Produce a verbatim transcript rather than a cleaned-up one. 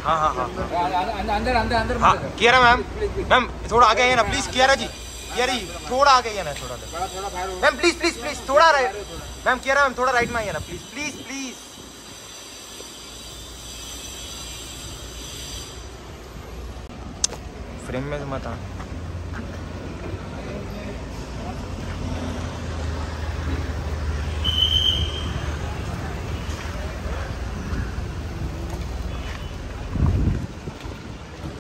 हाँ हाँ हाँ अंदर अंदर अंदर हाँ कियारा मैम मैम थोड़ा आगे आइए ना प्लीज। कियारा जी कियारा जी थोड़ा आगे आइए ना थोड़ा मैम प्लीज प्लीज प्लीज थोड़ा राइट मैम। कियारा मैम थोड़ा राइट में आइए ना प्लीज प्लीज प्लीज। फ्रेम में मत आ।